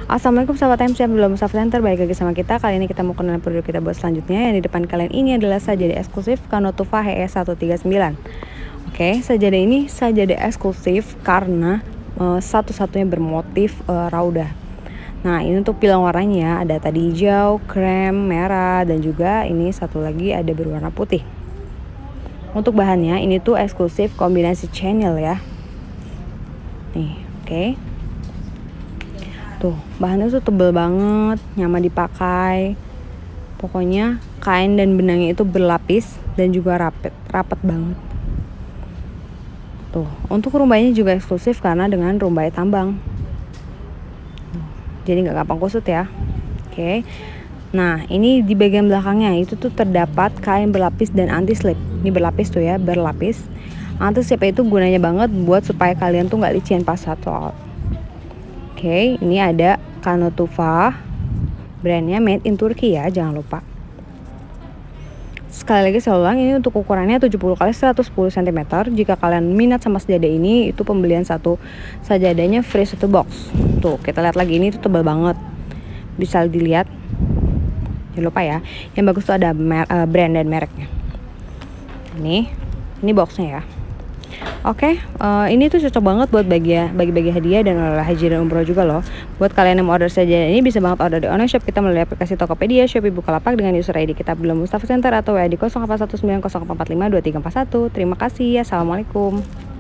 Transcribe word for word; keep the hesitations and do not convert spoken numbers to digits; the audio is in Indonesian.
Assalamualaikum sahabat M C, belum Mustafa Center, balik lagi sama kita. Kali ini kita mau kenal produk kita buat selanjutnya. Yang di depan kalian ini adalah sajadah eksklusif Kanotufa H E seratus tiga puluh sembilan. Oke, sajadah ini sajadah eksklusif karena uh, satu-satunya bermotif uh, raudah. Nah, ini untuk pilihan warnanya ada tadi hijau, krem, merah, dan juga ini satu lagi ada berwarna putih. Untuk bahannya ini tuh eksklusif kombinasi channel ya. Nih, oke. Okay. Tuh, bahannya tuh tebel banget, nyaman dipakai. Pokoknya kain dan benangnya itu berlapis dan juga rapet, rapat banget. Tuh, untuk rumbanya juga eksklusif karena dengan rumbai tambang. Jadi nggak gampang kusut ya. Oke. Nah, ini di bagian belakangnya itu tuh terdapat kain berlapis dan anti slip. Ini berlapis tuh ya, berlapis. Anti slip itu gunanya banget buat supaya kalian tuh nggak licin pas satu out. Oke, okay, ini ada Kanotufa, brandnya made in Turki ya, jangan lupa. Sekali lagi saya ulang, ini untuk ukurannya tujuh puluh kali seratus sepuluh sentimeter. Jika kalian minat sama sajadah ini, itu pembelian satu sajadahnya free satu box. Tuh, kita lihat lagi, ini tuh tebal banget. Bisa dilihat. Jangan lupa ya, yang bagus tuh ada brand dan mereknya. Ini, ini boxnya ya. Oke, okay, uh, ini tuh cocok banget buat bagi bagi-bagi hadiah dan oleh haji dan umroh juga loh. Buat kalian yang mau order saja ini bisa banget order di online shop kita melalui aplikasi Tokopedia, Shopee, Bukalapak dengan user I D kita belum Mustafa Center atau W A di nol delapan satu sembilan nol empat empat lima dua tiga empat satu. Terima kasih. Assalamualaikum.